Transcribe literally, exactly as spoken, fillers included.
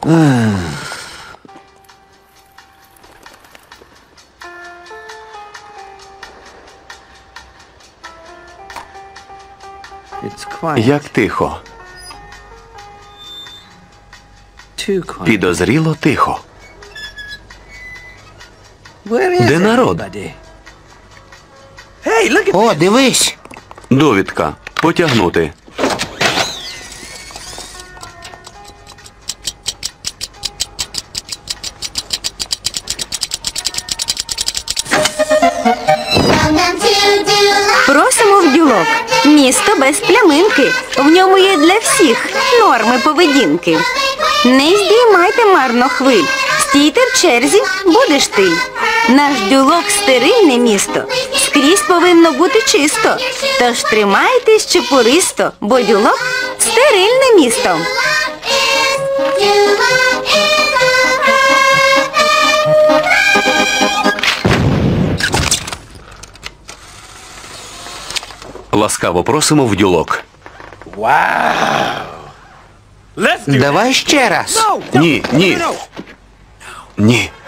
Як тихо. Підозріло тихо. Де народ? О, дивись. Довідка. Потягнути. Просимо в Дюлок. Місто без пляминки. В ньому є для всіх норми поведінки. Не здіймайте марно хвиль. Стійте в черзі, будеш ти. Наш Дюлок стерильне місто. Скрізь повинно бути чисто. Тож тримайтесь чепуристо, бо Дюлок стерильне місто. Ласкаво просимо в Дюлок. Давай ще раз. Ні, ні. Ні.